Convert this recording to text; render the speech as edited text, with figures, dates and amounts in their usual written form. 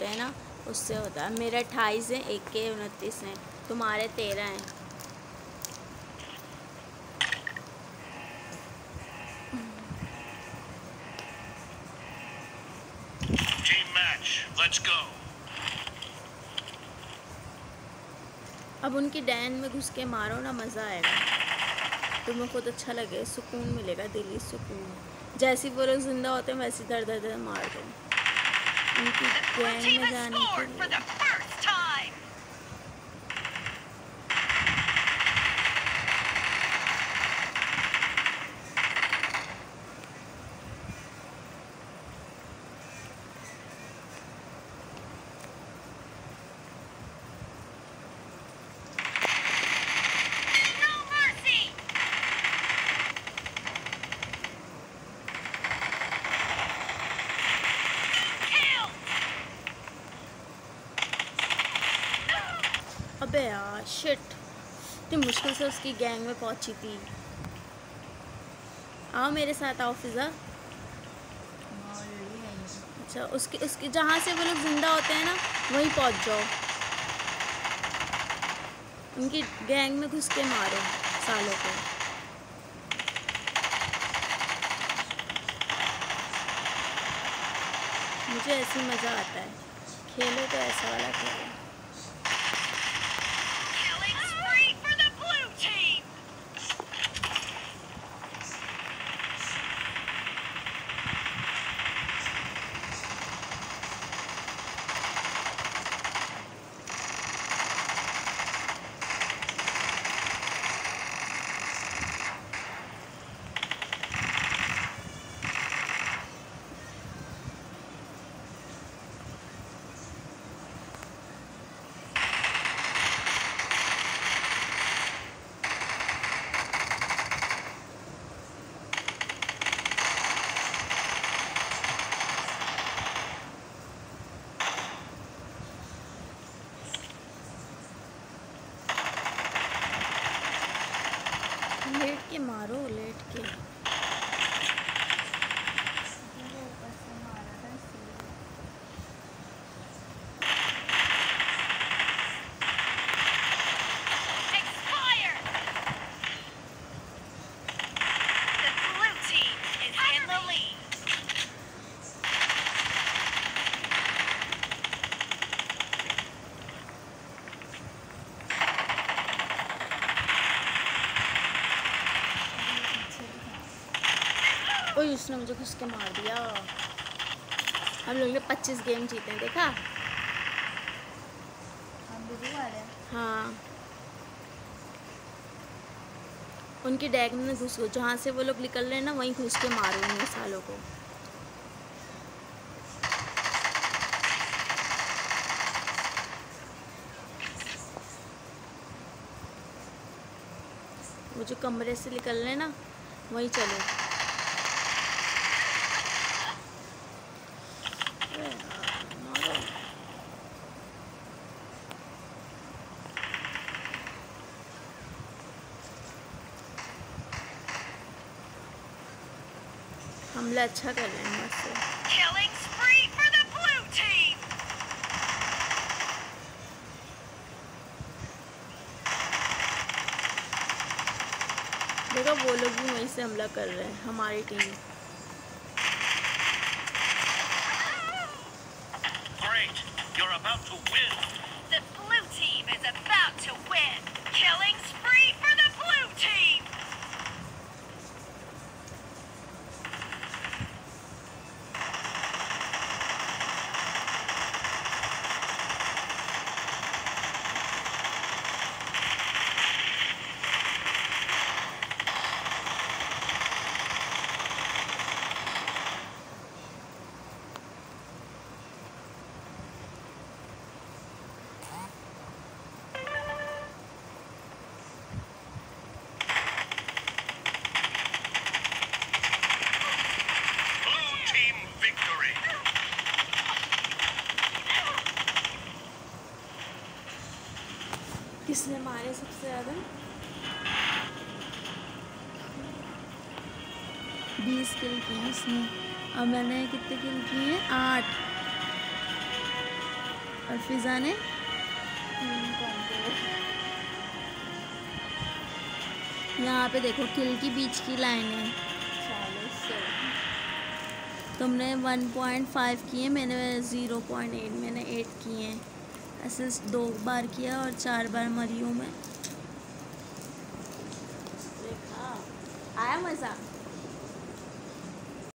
होते हैं ना, उससे होता है। मेरे 28 हैं, एक के 29 हैं, तुम्हारे 13 हैं। अब उनकी डैन में घुस के मारो ना, मज़ा आएगा, तुम्हें खुद अच्छा लगे, सुकून मिलेगा, दिली सुकून। जैसे वो लोग जिंदा होते हैं वैसे दर दर दर मार दो उनकी गैंग में जाने के लिए। अबे यार शिट, इतनी मुश्किल से उसकी गैंग में पहुंची थी। आओ मेरे साथ, आओ फिजा। अच्छा, उसकी जहाँ से वो लोग जिंदा होते हैं ना, वहीं पहुंच जाओ, उनकी गैंग में घुस के मारो सालों को। मुझे ऐसे मज़ा आता है, खेलो तो ऐसा वाला खेलो। लेट के मारो, लेट के। ओए, उसने मुझे घुस के मार दिया। हम लोग ने 25 गेम जीते हैं, देखा? हाँ, उनकी डैग में घुस गो, जहाँ से वो लोग निकल रहे हैं ना, वहीं घुस के मारो उन सालों को। वो जो कमरे से निकल रहे हैं ना, वहीं चलो। हमला अच्छा कर रहे हैं मस्त। देखो वो लोग भी वहीं से हमला कर रहे हैं, हमारी team. Great. You're about to win. The blue team is about to win. Killing spree for the blue team. किसने मारे सबसे ज़्यादा? 20 किल किए उसने, और मैंने कितने किल किए? 8। और फिज़ा ने यहाँ पे देखो किल की बीच की लाइन है। तुमने 1.5 किए, मैंने 0.8, मैंने 8 किए हैं। असिस्ट 2 बार किया और 4 बार मरी हूँ मैं। देखा, आया मज़ा।